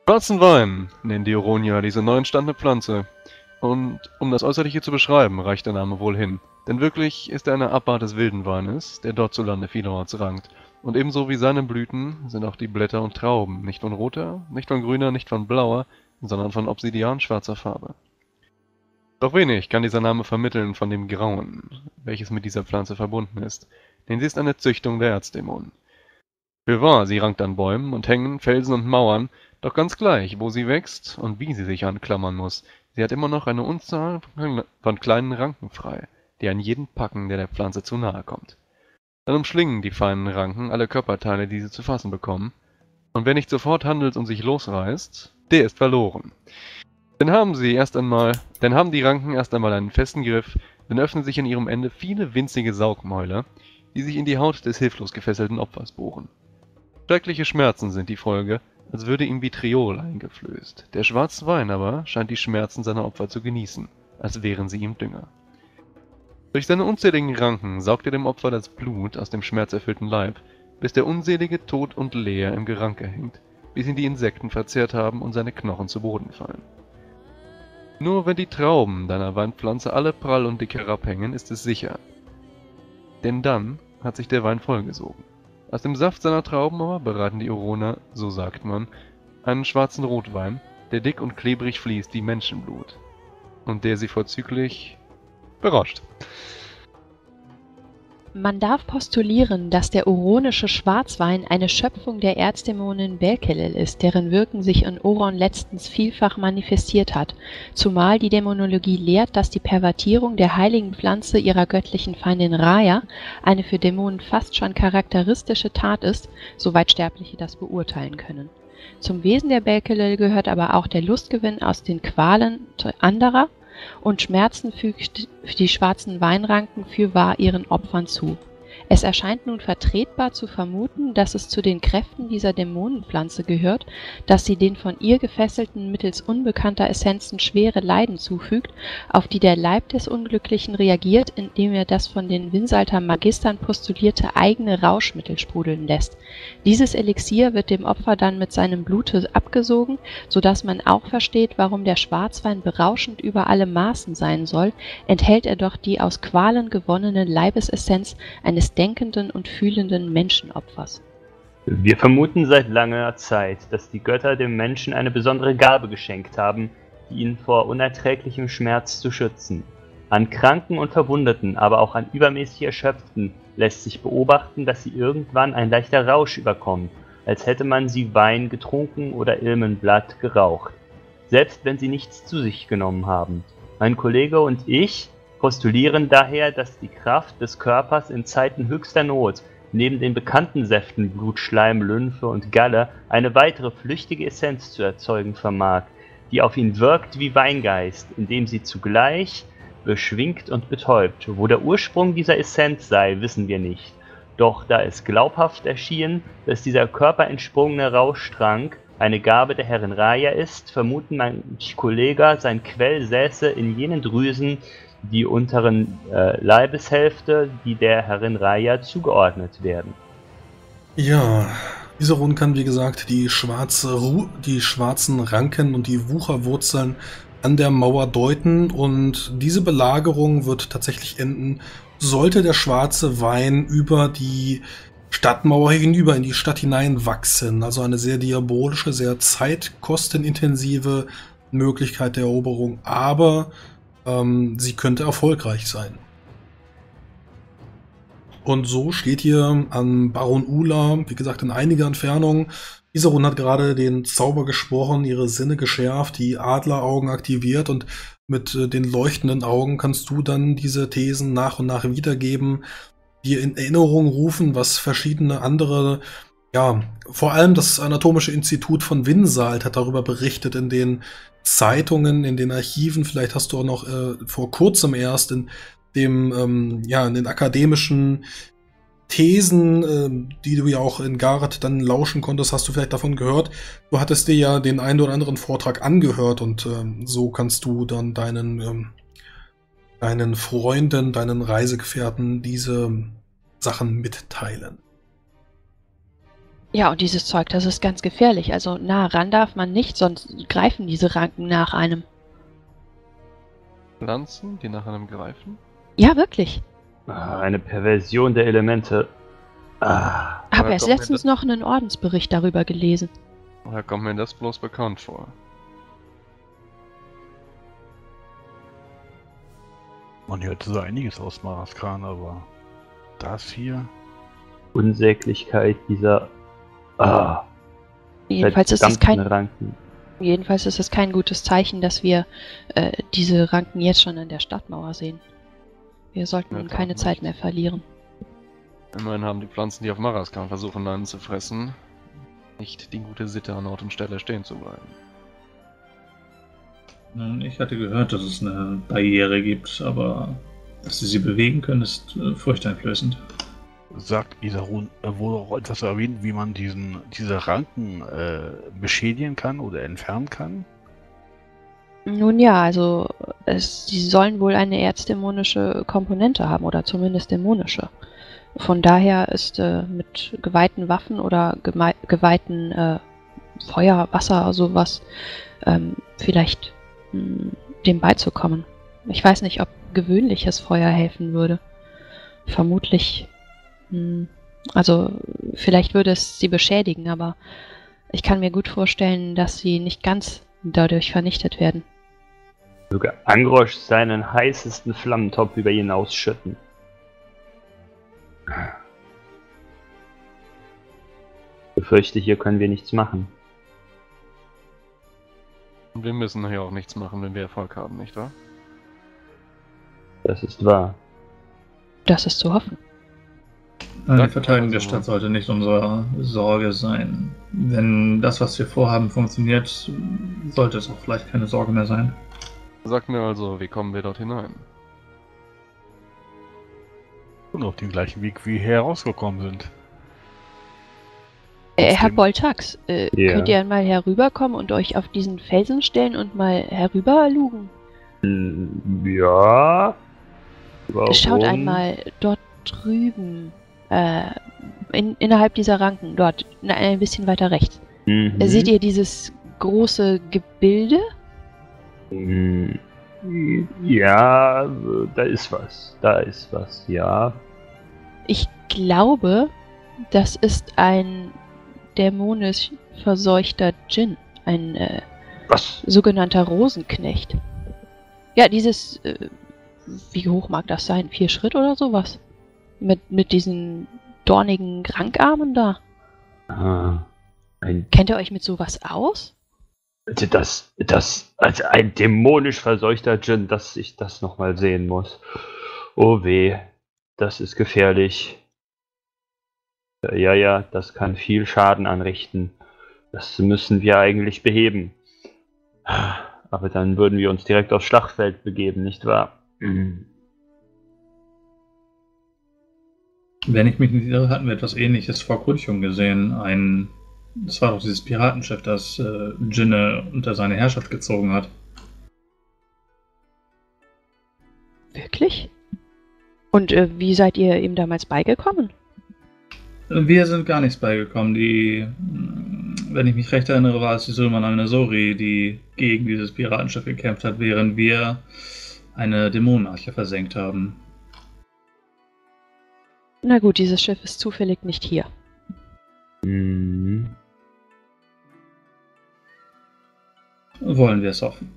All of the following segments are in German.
Schwarzen Wein nennen die Oronia diese neu entstandene Pflanze. Und um das Äußerliche zu beschreiben, reicht der Name wohl hin. Denn wirklich ist er eine Abart des wilden Weines, der dort zu Lande vielerorts rankt. Und ebenso wie seine Blüten sind auch die Blätter und Trauben nicht von roter, nicht von grüner, nicht von blauer, sondern von obsidianschwarzer Farbe. Doch wenig kann dieser Name vermitteln von dem Grauen, welches mit dieser Pflanze verbunden ist, denn sie ist eine Züchtung der Erzdämonen. Fürwahr, sie rankt an Bäumen und Hängen, Felsen und Mauern, doch ganz gleich, wo sie wächst und wie sie sich anklammern muss, sie hat immer noch eine Unzahl von kleinen Ranken frei, die an jeden packen, der Pflanze zu nahe kommt. Dann umschlingen die feinen Ranken alle Körperteile, die sie zu fassen bekommen, und wer nicht sofort handelt und sich losreißt, der ist verloren. Denn haben die Ranken erst einmal einen festen Griff, dann öffnen sich an ihrem Ende viele winzige Saugmäuler, die sich in die Haut des hilflos gefesselten Opfers bohren. Schreckliche Schmerzen sind die Folge, als würde ihm Vitriol eingeflößt. Der schwarze Wein aber scheint die Schmerzen seiner Opfer zu genießen, als wären sie ihm Dünger. Durch seine unzähligen Ranken saugt er dem Opfer das Blut aus dem schmerzerfüllten Leib, bis der Unselige tot und leer im Geranke hängt, bis ihn die Insekten verzehrt haben und seine Knochen zu Boden fallen. Nur wenn die Trauben deiner Weinpflanze alle prall und dick herabhängen, ist es sicher. Denn dann hat sich der Wein vollgesogen. Aus dem Saft seiner Trauben aber bereiten die Oroner, so sagt man, einen schwarzen Rotwein, der dick und klebrig fließt wie Menschenblut. Und der sie vorzüglich berauscht. Man darf postulieren, dass der oronische Schwarzwein eine Schöpfung der Erzdämonin Belkelel ist, deren Wirken sich in Oron letztens vielfach manifestiert hat, zumal die Dämonologie lehrt, dass die Pervertierung der heiligen Pflanze ihrer göttlichen Feindin Raya eine für Dämonen fast schon charakteristische Tat ist, soweit Sterbliche das beurteilen können. Zum Wesen der Belkelel gehört aber auch der Lustgewinn aus den Qualen anderer, und Schmerzen fügt die schwarzen Weinranken fürwahr ihren Opfern zu. Es erscheint nun vertretbar zu vermuten, dass es zu den Kräften dieser Dämonenpflanze gehört, dass sie den von ihr Gefesselten mittels unbekannter Essenzen schwere Leiden zufügt, auf die der Leib des Unglücklichen reagiert, indem er das von den Winsalter Magistern postulierte eigene Rauschmittel sprudeln lässt. Dieses Elixier wird dem Opfer dann mit seinem Blute abgesogen, so dass man auch versteht, warum der Schwarzwein berauschend über alle Maßen sein soll, enthält er doch die aus Qualen gewonnene Leibesessenz eines denkenden und fühlenden Menschenopfers. Wir vermuten seit langer Zeit, dass die Götter dem Menschen eine besondere Gabe geschenkt haben, die ihn vor unerträglichem Schmerz zu schützen. An Kranken und Verwundeten, aber auch an übermäßig Erschöpften lässt sich beobachten, dass sie irgendwann ein leichter Rausch überkommt, als hätte man sie Wein getrunken oder Ilmenblatt geraucht, selbst wenn sie nichts zu sich genommen haben. Mein Kollege und ich postulieren daher, dass die Kraft des Körpers in Zeiten höchster Not neben den bekannten Säften Blut, Schleim, Lymphe und Galle eine weitere flüchtige Essenz zu erzeugen vermag, die auf ihn wirkt wie Weingeist, indem sie zugleich beschwingt und betäubt. Wo der Ursprung dieser Essenz sei, wissen wir nicht. Doch da es glaubhaft erschien, dass dieser körperentsprungene Rauschtrank eine Gabe der Herrin Raya ist, vermuten manch Kollege, sein Quell säße in jenen Drüsen, die unteren Leibeshälfte, die der Herrin Raya zugeordnet werden. Ja, Iseron kann wie gesagt die schwarzen Ranken und die Wucherwurzeln an der Mauer deuten, und diese Belagerung wird tatsächlich enden, sollte der schwarze Wein über die Stadtmauer hinüber in die Stadt hinein wachsen. Also eine sehr diabolische, sehr zeitkostenintensive Möglichkeit der Eroberung, aber sie könnte erfolgreich sein. Und so steht hier an Baron Ula, wie gesagt, in einiger Entfernung. Iseron hat gerade den Zauber gesprochen, ihre Sinne geschärft, die Adleraugen aktiviert, und mit den leuchtenden Augen kannst du dann diese Thesen nach und nach wiedergeben, dir in Erinnerung rufen, was verschiedene andere, ja, vor allem das Anatomische Institut von Winsalt hat darüber berichtet in den Zeitungen, in den Archiven. Vielleicht hast du auch noch vor kurzem erst in dem, in den akademischen Thesen, die du ja auch in Gareth dann lauschen konntest, hast du vielleicht davon gehört. Du hattest dir ja den einen oder anderen Vortrag angehört, und so kannst du dann deinen Freunden, deinen Reisegefährten diese Sachen mitteilen. Ja, und dieses Zeug, das ist ganz gefährlich. Also nah ran darf man nicht, sonst greifen diese Ranken nach einem. Pflanzen, die nach einem greifen? Ja, wirklich. Eine Perversion der Elemente. Habe erst letztens noch einen Ordensbericht darüber gelesen. Woher kommt mir das bloß bekannt vor? Man hört so einiges aus Maraskan, aber das hier. Unsäglichkeit dieser Jedenfalls ist verdammten Ranken. Jedenfalls ist es kein gutes Zeichen, dass wir diese Ranken jetzt schon an der Stadtmauer sehen. Wir sollten Ja, keine nicht. Zeit mehr verlieren. Immerhin haben die Pflanzen, die auf Maraskan versuchen, Leinen zu fressen, nicht die gute Sitte, an Ort und Stelle stehen zu bleiben. Nun, ich hatte gehört, dass es eine Barriere gibt, aber dass sie bewegen können, ist furchteinflößend. Sagt Isarun, wurde auch etwas erwähnt, wie man diese Ranken beschädigen kann oder entfernen kann? Nun ja, also sie sollen wohl eine erzdämonische Komponente haben oder zumindest dämonische. Von daher ist mit geweihten Waffen oder geweihten Feuer, Wasser, sowas vielleicht dem beizukommen. Ich weiß nicht, ob gewöhnliches Feuer helfen würde. Vermutlich, also vielleicht würde es sie beschädigen, aber ich kann mir gut vorstellen, dass sie nicht ganz dadurch vernichtet werden. Möge Angrosch seinen heißesten Flammentopf über ihn ausschütten. Ich befürchte, hier können wir nichts machen. Und wir müssen nachher auch nichts machen, wenn wir Erfolg haben, nicht wahr? Das ist wahr. Das ist zu hoffen. Die Verteidigung der Stadt sollte nicht unsere Sorge sein. Wenn das, was wir vorhaben, funktioniert, sollte es auch vielleicht keine Sorge mehr sein. Sag mir also, wie kommen wir dort hinein? Und auf dem gleichen Weg, wie wir herausgekommen sind. Herr Trotzdem- Boltax, Ja. könnt ihr einmal herüberkommen und euch auf diesen Felsen stellen und mal herüberlugen? Ja. Warum? Schaut einmal dort drüben, innerhalb dieser Ranken, dort, ein bisschen weiter rechts. Mhm. Seht ihr dieses große Gebilde? Ja, da ist was. Da ist was, ja. Ich glaube, das ist ein dämonisch verseuchter Djinn, ein Was? sogenannter Rosenknecht. Ja, dieses, wie hoch mag das sein? 4 Schritt oder sowas? Mit diesen dornigen Krankarmen da. Kennt ihr euch mit sowas aus? Also ein dämonisch verseuchter Djinn, dass ich das nochmal sehen muss. Oh weh, das ist gefährlich. Ja, das kann viel Schaden anrichten. Das müssen wir eigentlich beheben. Aber dann würden wir uns direkt aufs Schlachtfeld begeben, nicht wahr? Wenn ich mich nicht irre, hatten wir etwas Ähnliches vor Grünchung gesehen. Das war doch dieses Piratenschiff, das Djinne unter seine Herrschaft gezogen hat. Wirklich? Und wie seid ihr ihm damals beigekommen? Wir sind gar nichts beigekommen. Wenn ich mich recht erinnere, war es die Sulman al-Nasori, die gegen dieses Piratenschiff gekämpft hat, während wir eine Dämonenarche versenkt haben. Na gut, dieses Schiff ist zufällig nicht hier. Wollen wir es hoffen.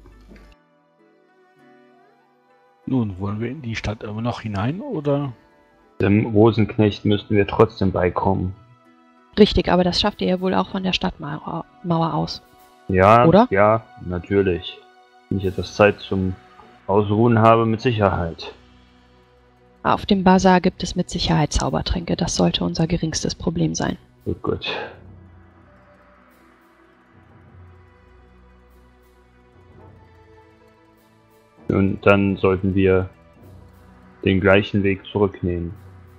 Nun, wollen wir in die Stadt immer noch hinein, oder? Dem Rosenknecht müssten wir trotzdem beikommen. Richtig, aber das schafft ihr ja wohl auch von der Stadtmauer aus. Ja, Oder? Ja, natürlich. Wenn ich etwas Zeit zum Ausruhen habe, mit Sicherheit. Auf dem Bazar gibt es mit Sicherheit Zaubertränke. Das sollte unser geringstes Problem sein. Gut. Und dann sollten wir den gleichen Weg zurücknehmen.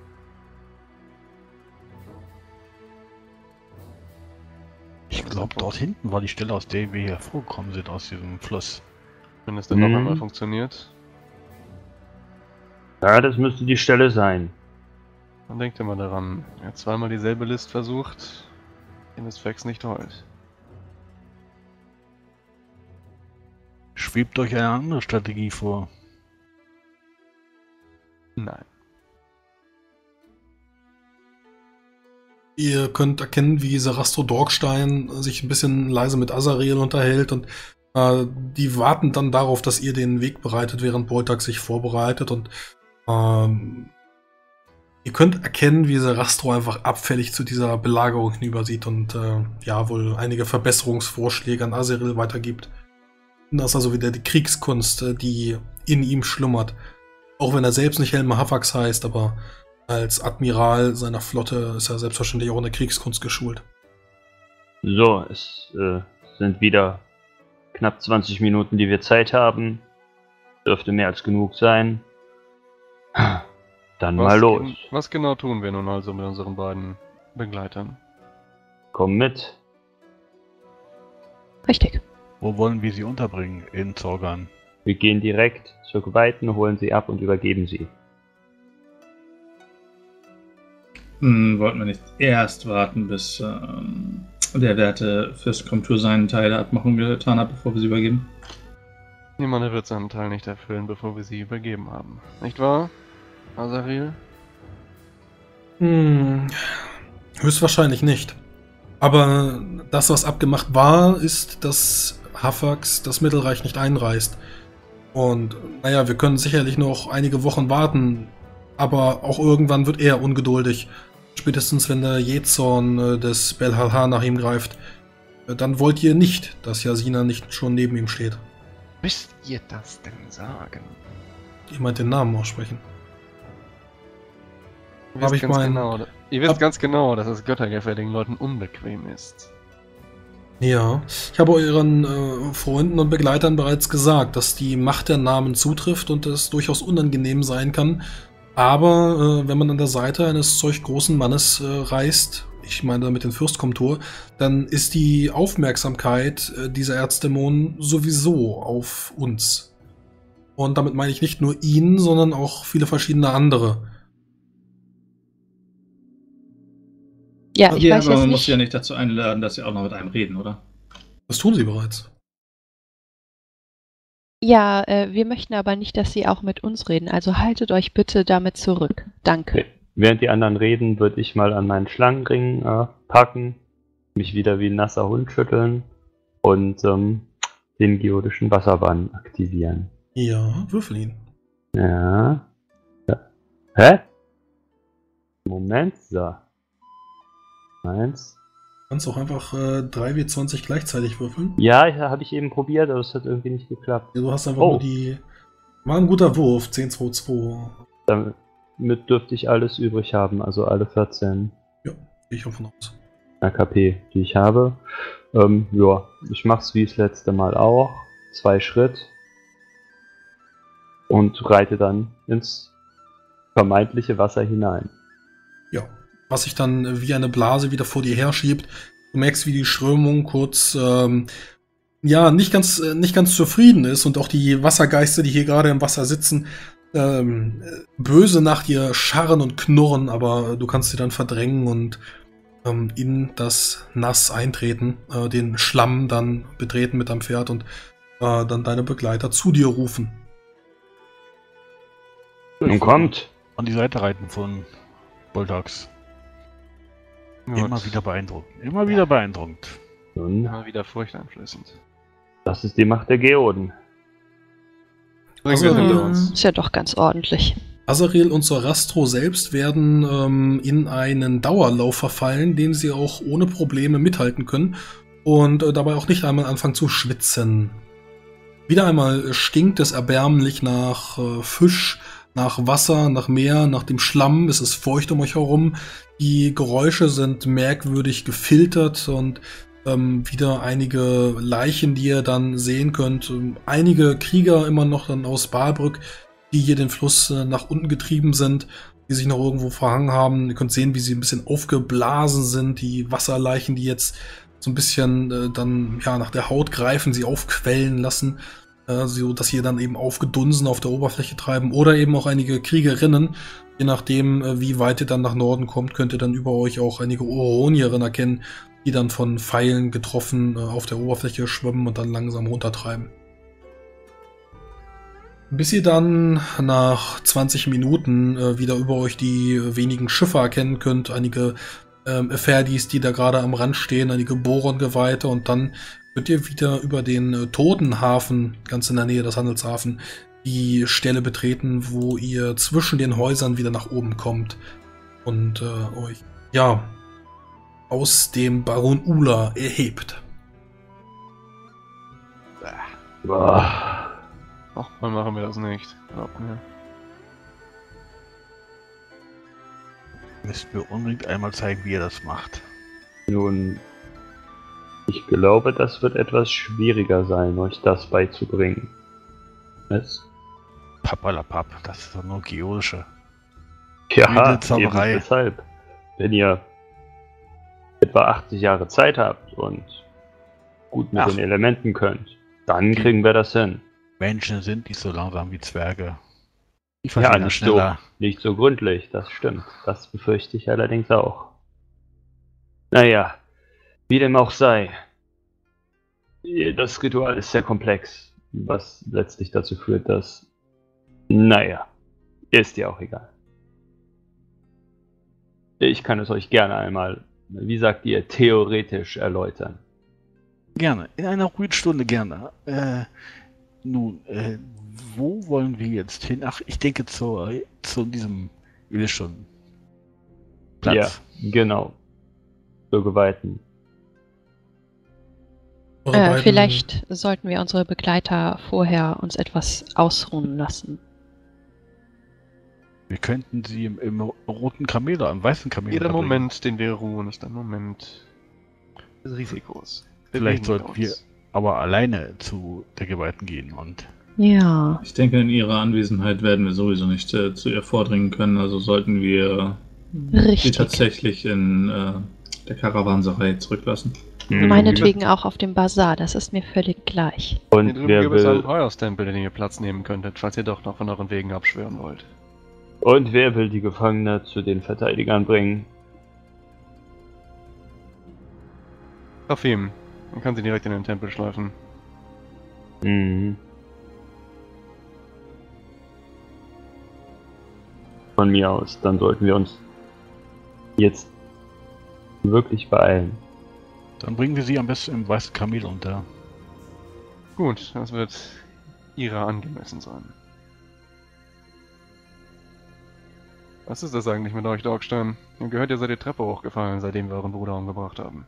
Ich glaube, dort hinten war die Stelle, aus der wir hervorgekommen sind, aus diesem Fluss. Wenn es denn noch einmal funktioniert, Ja, das müsste die Stelle sein. dann denkt immer daran. Er hat zweimal dieselbe List versucht. wenn es Vex nicht heult. Schwebt euch eine andere Strategie vor? Nein. Ihr könnt erkennen, wie Sarastro Dorkstein sich ein bisschen leise mit Azariel unterhält und die warten dann darauf, dass ihr den Weg bereitet, während Boltak sich vorbereitet und ihr könnt erkennen, wie Sarastro einfach abfällig zu dieser Belagerung hinübersieht und ja, wohl einige Verbesserungsvorschläge an Azariel weitergibt. Das ist also wieder die Kriegskunst, die in ihm schlummert. Auch wenn er selbst nicht Helma Hafax heißt, aber als Admiral seiner Flotte ist er selbstverständlich auch in der Kriegskunst geschult. So, es sind wieder knapp 20 Minuten, die wir Zeit haben. Dürfte mehr als genug sein. Dann mal los. Was genau tun wir nun also mit unseren beiden Begleitern? Komm mit. Richtig. Wo wollen wir sie unterbringen? In Zorgan. Wir gehen direkt zur Geweihten, holen sie ab und übergeben sie. Wollten wir nicht erst warten, bis der werte Fürstkomtur seinen Teil der Abmachung getan hat, bevor wir sie übergeben? Niemand wird seinen Teil nicht erfüllen, bevor wir sie übergeben haben. Nicht wahr, Azariel? Höchstwahrscheinlich nicht. Aber das, was abgemacht war, ist, dass Hafax das Mittelreich nicht einreißt. Und naja, wir können sicherlich noch einige Wochen warten, aber auch irgendwann wird er ungeduldig. Spätestens wenn der Jähzorn des Belhalha nach ihm greift. Dann wollt ihr nicht, dass Jasina nicht schon neben ihm steht. Müsst ihr das denn sagen? Ihr meint den Namen aussprechen. Ihr wisst ganz genau, dass es göttergefälligen Leuten unbequem ist. Ja, ich habe euren Freunden und Begleitern bereits gesagt, dass die Macht der Namen zutrifft und es durchaus unangenehm sein kann. Aber wenn man an der Seite eines solch großen Mannes reist, ich meine damit den Fürstkomtur, dann ist die Aufmerksamkeit dieser Erzdämonen sowieso auf uns. Und damit meine ich nicht nur ihn, sondern auch viele verschiedene andere. Ja, ich weiß aber jetzt man nicht. muss ja nicht dazu einladen, dass sie auch noch mit einem reden, oder? Das tun sie bereits. Ja, wir möchten aber nicht, dass Sie auch mit uns reden, also haltet euch bitte damit zurück. Danke. Während die anderen reden, würde ich mal an meinen Schlangenring packen, mich wieder wie ein nasser Hund schütteln und den geodischen Wasserbann aktivieren. Ja, würfel ihn. Ja. Hä? Moment, so. 1. Kannst auch einfach 3W20 gleichzeitig würfeln. Ja, habe ich eben probiert, aber es hat irgendwie nicht geklappt. Ja, du hast einfach nur die... War ein guter Wurf, 10-2-2. Damit dürfte ich alles übrig haben, also alle 14 Ja, gehe ich davon aus. AKP, die ich habe. Ja, ich mach's wie das letzte Mal auch. 2 Schritt. Und reite dann ins vermeintliche Wasser hinein. Ja, was sich dann wie eine Blase wieder vor dir herschiebt. Du merkst, wie die Strömung kurz, ja, nicht ganz zufrieden ist und auch die Wassergeister, die hier gerade im Wasser sitzen, böse nach dir scharren und knurren, aber du kannst sie dann verdrängen und in das Nass eintreten, den Schlamm dann betreten mit deinem Pferd und dann deine Begleiter zu dir rufen. Nun kommt! An die Seite reiten von Boltax. Immer wieder beeindruckend. Immer wieder beeindruckend. Nun, Immer wieder furchteinflößend. das ist die Macht der Geoden. Bringen wir hinter uns. Ist ja doch ganz ordentlich. Azariel und Sarastro selbst werden in einen Dauerlauf verfallen, den sie auch ohne Probleme mithalten können und dabei auch nicht einmal anfangen zu schwitzen. Wieder einmal stinkt es erbärmlich nach Fisch, nach Wasser, nach Meer, nach dem Schlamm. Es ist feucht um euch herum. Die Geräusche sind merkwürdig gefiltert und wieder einige Leichen, die ihr dann sehen könnt. Einige Krieger immer noch dann aus Balbrück, die hier den Fluss nach unten getrieben sind, die sich noch irgendwo verhangen haben. Ihr könnt sehen, wie sie ein bisschen aufgeblasen sind. Die Wasserleichen, die jetzt so ein bisschen dann ja nach der Haut greifen, sie aufquellen lassen, so dass sie dann eben aufgedunsen auf der Oberfläche treiben. Oder eben auch einige Kriegerinnen. Je nachdem, wie weit ihr dann nach Norden kommt, könnt ihr dann über euch auch einige Oronierinnen erkennen, die dann von Pfeilen getroffen auf der Oberfläche schwimmen und dann langsam runtertreiben. Bis ihr dann nach 20 Minuten wieder über euch die wenigen Schiffe erkennen könnt, einige Ferdis, die da gerade am Rand stehen, einige Boron-Geweihte, und dann könnt ihr wieder über den Totenhafen, ganz in der Nähe des Handelshafen, die Stelle betreten, wo ihr zwischen den Häusern wieder nach oben kommt und euch, ja, aus dem Baron Ula erhebt. Ach, mal machen wir das nicht. Glaubt mir. Müssten wir unbedingt einmal zeigen, wie er das macht. Nun, ich glaube, das wird etwas schwieriger sein, euch das beizubringen. Was? Papalapap, das ist doch nur geodische. Ja, Wilde eben Zauberei. deshalb. Wenn ihr etwa 80 Jahre Zeit habt und gut mit Ach. den Elementen könnt, dann kriegen wir das hin. Menschen sind nicht so langsam wie Zwerge. Die Ja, verstehen das nicht so, schneller. nicht so gründlich, das stimmt. Das befürchte ich allerdings auch. Naja, wie dem auch sei. Das Ritual ist sehr komplex, was letztlich dazu führt, dass... Naja, ist ja auch egal. Ich kann es euch gerne einmal, wie sagt ihr, theoretisch erläutern. Gerne, in einer ruhigen Stunde gerne. Nun, wo wollen wir jetzt hin? Ach, ich denke zu diesem schon Platz. Ja, genau. Zur Geweihten. Eure beiden- Vielleicht sollten wir unsere Begleiter vorher uns etwas ausruhen lassen. Wir könnten sie im roten Kamel oder im weißen Kamel Jeder unterbringen. Moment, den wir ruhen, ist ein Moment des Risikos. Vielleicht Bewegen sollten wir uns. aber alleine zu der Geweihten gehen und Ja, Ich denke, in ihrer Anwesenheit werden wir sowieso nicht zu ihr vordringen können, also sollten wir sie richtig. tatsächlich in der Karawanserei zurücklassen. Meinetwegen auch auf dem Bazar, das ist mir völlig gleich. Hier Und drüben wer gibt es einen will, Feuerstempel, in den ihr Platz nehmen könntet, falls ihr doch noch von euren Wegen abschwören wollt. die Gefangene zu den Verteidigern bringen? Rafim, man kann sie direkt in den Tempel schleifen. Mhm. Von mir aus, dann sollten wir uns jetzt wirklich beeilen. dann bringen wir sie am besten im weißen Kamel unter. Gut, das wird ihrer angemessen sein. Was ist das eigentlich mit euch, Dogstein? Ihr gehört, ihr seid die Treppe hochgefallen, seitdem wir euren Bruder umgebracht haben.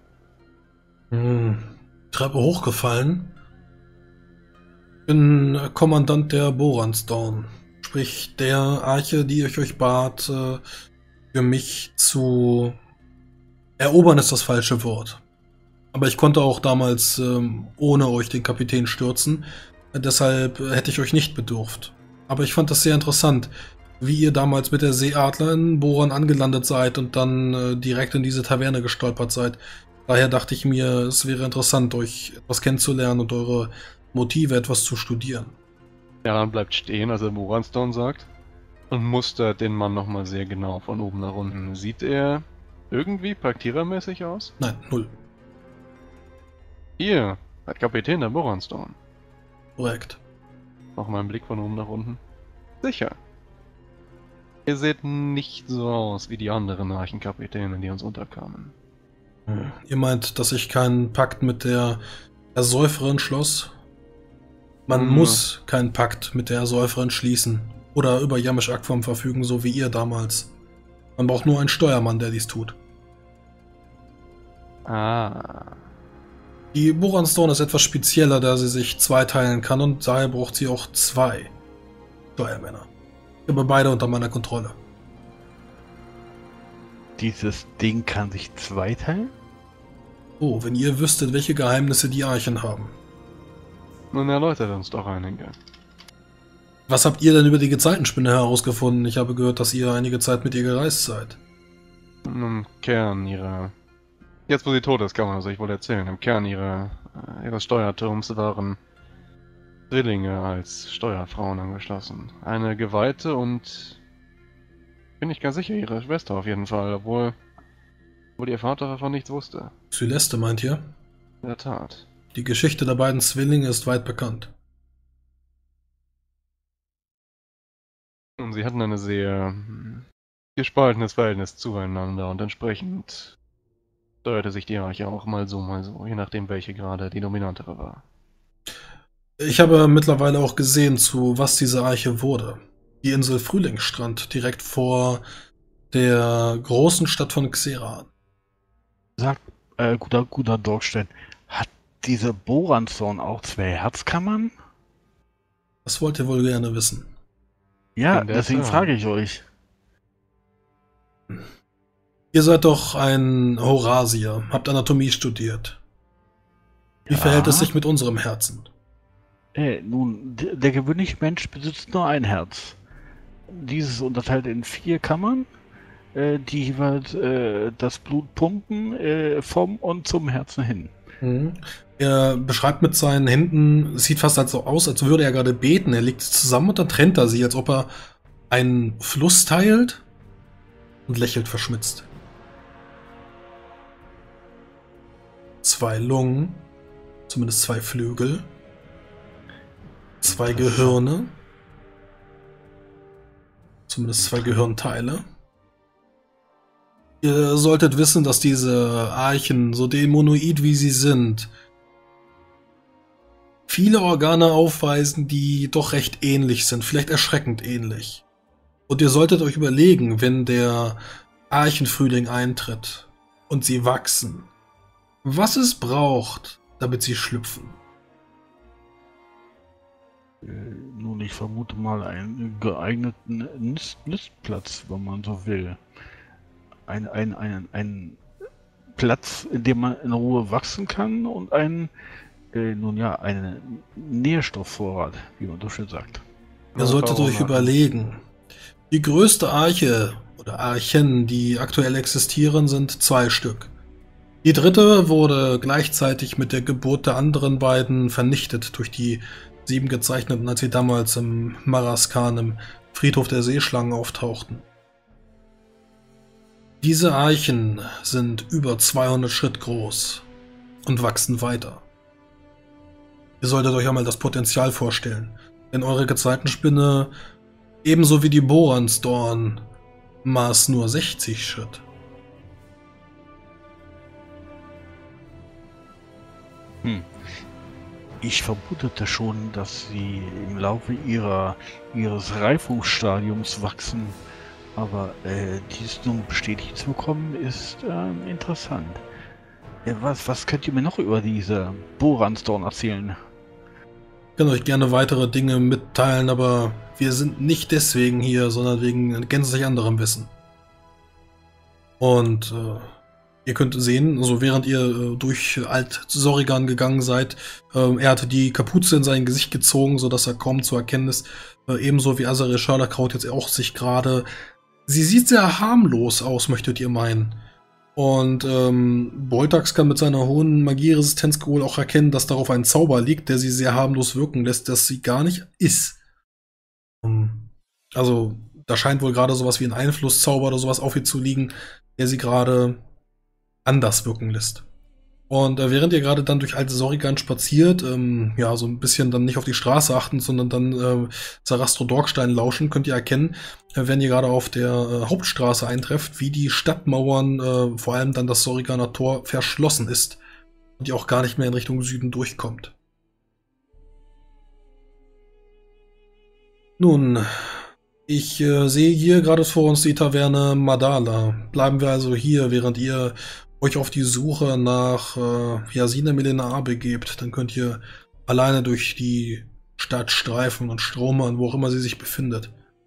Treppe hochgefallen. Ich bin Kommandant der Boransdawn. Sprich, der Arche, die ich euch bat, für mich zu erobern, ist das falsche Wort. Aber ich konnte auch damals ohne euch den Kapitän stürzen. Deshalb hätte ich euch nicht bedurft. Aber ich fand das sehr interessant, wie ihr damals mit der Seeadler in Boran angelandet seid und dann direkt in diese Taverne gestolpert seid. Daher dachte ich mir, es wäre interessant, euch etwas kennenzulernen und eure Motive etwas zu studieren. Jaran bleibt stehen, als er Moranstone sagt, und mustert den Mann nochmal sehr genau von oben nach unten. Sieht er irgendwie praktierermäßig aus? Nein, 0. Ihr seid Kapitän der Moranstone. Korrekt. Nochmal ein Blick von oben nach unten. Sicher. Ihr seht nicht so aus wie die anderen Archenkapitäne, die uns unterkamen. Ihr meint, dass ich keinen Pakt mit der Ersäuferin schloss? Man muss keinen Pakt mit der Ersäuferin schließen oder über Yamish Akvam verfügen, so wie ihr damals. Man braucht nur einen Steuermann, der dies tut. Ah. Die Boranstone ist etwas spezieller, da sie sich zweiteilen kann und daher braucht sie auch 2 Steuermänner. Ich habe beide unter meiner Kontrolle. Dieses Ding kann sich zweiteilen? Oh, wenn ihr wüsstet, welche Geheimnisse die Archen haben. Nun erläutert uns doch einige. Was habt ihr denn über die Gezeitenspinne herausgefunden? Ich habe gehört, dass ihr einige Zeit mit ihr gereist seid. Im Kern ihrer... Jetzt, wo sie tot ist, kann man das euch wohl erzählen. Im Kern ihres Steuerturms waren Drillinge als Steuerfrauen angeschlossen. Eine Geweihte und... Bin ich ganz sicher, ihre Schwester auf jeden Fall, obwohl obwohl ihr Vater davon nichts wusste. Celeste meint ihr? In der Tat. Die Geschichte der beiden Zwillinge ist weit bekannt. Und sie hatten eine sehr gespaltenes Verhältnis zueinander und entsprechend steuerte sich die Arche auch mal so, je nachdem welche gerade die dominantere war. Ich habe mittlerweile auch gesehen, zu was diese Arche wurde. Die Insel Frühlingsstrand, direkt vor der großen Stadt von Xerath. Sagt, guter Dorkstein, hat diese Boranzorn auch 2 Herzkammern? Das wollt ihr wohl gerne wissen. Ja, In der deswegen Tat. frage ich euch. Ihr seid doch ein Horasier, habt Anatomie studiert. Wie Ja. verhält es sich mit unserem Herzen? Nun, der gewöhnliche Mensch besitzt nur ein Herz. Dieses unterteilt in 4 Kammern, die jeweils das Blut pumpen vom und zum Herzen hin. Mhm. Er beschreibt mit seinen Händen, sieht fast so aus, als würde er gerade beten. Er legt sie zusammen und dann trennt er sie, als ob er einen Fluss teilt und lächelt verschmitzt. 2 Lungen, zumindest 2 Flügel, 2 Gehirne, zumindest 2 Gehirnteile. Ihr solltet wissen, dass diese Archen, so dämonoid wie sie sind, viele Organe aufweisen, die doch recht ähnlich sind, vielleicht erschreckend ähnlich. Und ihr solltet euch überlegen, wenn der Archenfrühling eintritt und sie wachsen, was es braucht, damit sie schlüpfen. Nun, ich vermute mal einen geeigneten Nistplatz, wenn man so will. Ein Platz, in dem man in Ruhe wachsen kann und einen Nährstoffvorrat, wie man so schön sagt. Ihr solltet euch überlegen, die größte Arche oder Archen, die aktuell existieren, sind 2 Stück. Die dritte wurde gleichzeitig mit der Geburt der anderen beiden vernichtet durch die 7 Gezeichneten, als sie damals im Maraskan, im Friedhof der Seeschlangen, auftauchten. Diese Archen sind über 200 Schritt groß und wachsen weiter. Ihr solltet euch einmal das Potenzial vorstellen, denn eure Gezeitenspinne, ebenso wie die Boransdorn, maß nur 60 Schritt. Ich vermutete schon, dass sie im Laufe ihres Reifungsstadiums wachsen, aber dies nun bestätigt zu bekommen, ist interessant. Was könnt ihr mir noch über diese Boransdorn erzählen? Ich kann euch gerne weitere Dinge mitteilen, aber wir sind nicht deswegen hier, sondern wegen gänzlich anderem Wissen. Und ihr könnt sehen, also während ihr durch Alt-Sorrigan gegangen seid, er hatte die Kapuze in sein Gesicht gezogen, sodass er kaum zu erkennen ist. Ebenso wie Azarel Scharlachkraut jetzt auch sich gerade... Sie sieht sehr harmlos aus, möchtet ihr meinen. Und Boltax kann mit seiner hohen Magieresistenz wohl auch erkennen, dass darauf ein Zauber liegt, der sie sehr harmlos wirken lässt, dass sie gar nicht ist. Also, da scheint wohl gerade sowas wie ein Einflusszauber oder sowas auf ihr zu liegen, der sie gerade anders wirken lässt. Und während ihr gerade dann durch alte Sorrigan spaziert, so ein bisschen dann nicht auf die Straße achten, sondern dann Sarastro Dorkstein lauschen, könnt ihr erkennen, wenn ihr gerade auf der Hauptstraße eintrefft, wie die Stadtmauern, vor allem dann das Sorriganer Tor, verschlossen ist und ihr auch gar nicht mehr in Richtung Süden durchkommt. Nun, ich sehe hier gerade vor uns die Taverne Madala. Bleiben wir also hier, während ihr euch auf die Suche nach Yasina Melenar begebt. Dann könnt ihr alleine durch die Stadt streifen und stromern, wo auch immer sie sich befindet.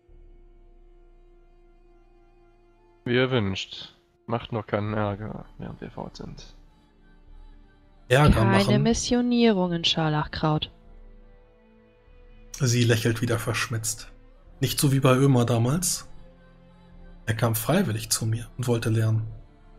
Wie ihr wünscht. Macht noch keinen Ärger, während wir fort sind. Ärger Keine machen. Missionierungen, Scharlachkraut. Sie lächelt wieder verschmitzt. Nicht so wie bei Ömer damals. Er kam freiwillig zu mir und wollte lernen.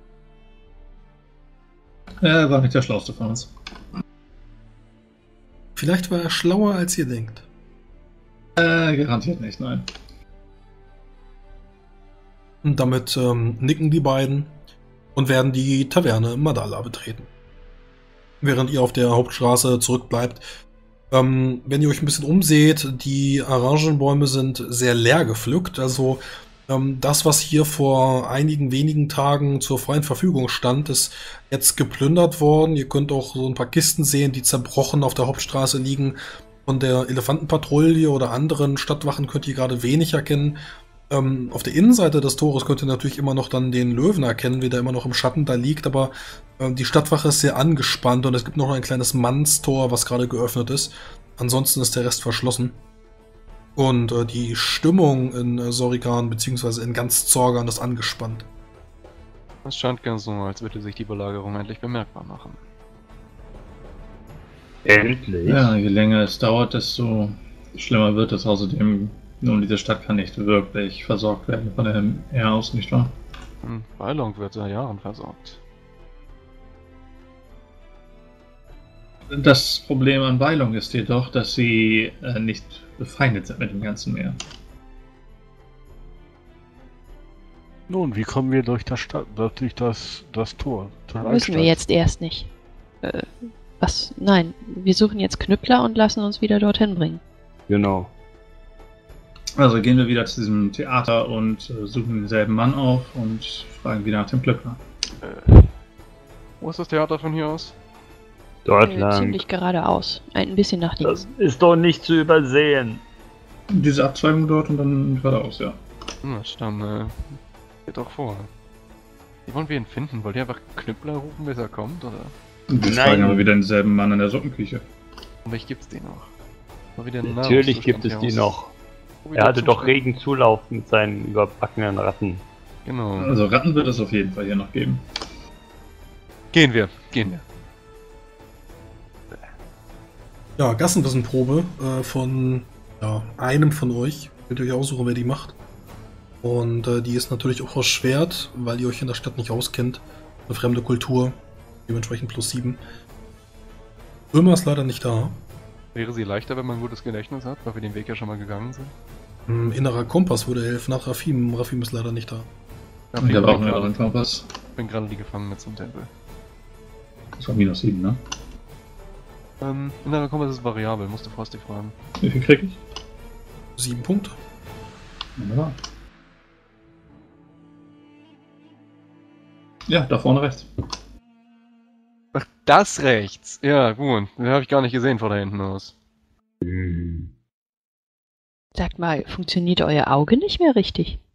Er war nicht der Schlauste von uns. Vielleicht war er schlauer, als ihr denkt. Garantiert nicht, nein. Und damit nicken die beiden. und werden die Taverne Madala betreten. Während ihr auf der Hauptstraße zurückbleibt. Wenn ihr euch ein bisschen umseht, die Orangenbäume sind sehr leer gepflückt. Also das, was hier vor einigen wenigen Tagen zur freien Verfügung stand, ist jetzt geplündert worden. Ihr könnt auch so ein paar Kisten sehen, die zerbrochen auf der Hauptstraße liegen. Von der Elefantenpatrouille oder anderen Stadtwachen könnt ihr gerade wenig erkennen. Auf der Innenseite des Tores könnt ihr natürlich immer noch dann den Löwen erkennen, wie der immer noch im Schatten da liegt, aber die Stadtwache ist sehr angespannt und es gibt noch ein kleines Mannstor, was gerade geöffnet ist. Ansonsten ist der Rest verschlossen. Und die Stimmung in Sorikan bzw. in ganz Zorgan ist angespannt. Es scheint ganz so, als würde sich die Belagerung endlich bemerkbar machen. Endlich? Ja, je länger es dauert, desto schlimmer wird es. Außerdem, nun, diese Stadt kann nicht wirklich versorgt werden von der MR aus, nicht wahr? Weilong wird seit Jahren versorgt. Das Problem an Weilong ist jedoch, dass sie nicht befeindet sind mit dem ganzen Meer. Nun, wie kommen wir durch das Tor? Zur Müssen Altstadt? wir jetzt erst nicht. Was? Nein, wir suchen jetzt Knüppler und lassen uns wieder dorthin bringen. Genau. Also gehen wir wieder zu diesem Theater und suchen denselben Mann auf und fragen wieder nach dem Knüppler. Wo ist das Theater von hier aus? Dort lang. Ziemlich geradeaus. Ein bisschen nach links. Das ist doch nicht zu übersehen. Diese Abzweigung dort und dann geradeaus, ja. Dann, geht doch vor. Wie wollen wir ihn finden? Wollt ihr einfach Knüppler rufen, bis er kommt, oder? Wir Nein. fragen aber wieder denselben Mann in der Suppenküche. Und welch gibt's die noch? Mal wieder ein Natürlich gibt Nahrungszustand es die hier aus. noch. Wo wieder Er hatte doch Zustand- regen Zulauf mit seinen überbackenen Ratten. Genau. Also Ratten wird es auf jeden Fall hier noch geben. Gehen wir. Ja, Gassenwissenprobe von einem von euch. Könnt ihr euch aussuchen, wer die macht. Und die ist natürlich auch erschwert, weil ihr euch in der Stadt nicht auskennt. Eine fremde Kultur. Dementsprechend +7. Ömer ist leider nicht da. Wäre sie leichter, wenn man ein gutes Gedächtnis hat, weil wir den Weg ja schon mal gegangen sind? Innerer Kompass würde helfen nach Rafim. Rafim ist leider nicht da. Ja, Und da brauchen wir auch einen Kompass. Ich bin gerade die Gefangene zum Tempel. Das war -7, ne? Innerer Kompass ist variabel, musst du Frosty fragen. Wie viel krieg ich? 7 Punkte. Wunderbar. Ja, da vorne rechts. Ach, das rechts! Ja, gut. Den habe ich gar nicht gesehen von da hinten aus. Sagt mal, funktioniert euer Auge nicht mehr richtig?